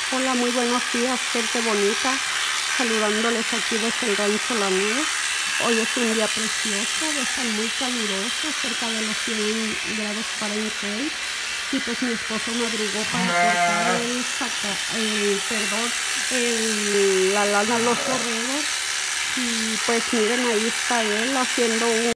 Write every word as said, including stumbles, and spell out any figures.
Hola, muy buenos días, gente bonita. Saludándoles aquí desde el Rancho La Nuez. Hoy es un día precioso, de estar muy caluroso, cerca de los cien grados Fahrenheit. Y pues mi esposo madrugó para cortar el, saca, el perdón, el, la lana a los borregos. Y pues miren, ahí está él haciendo un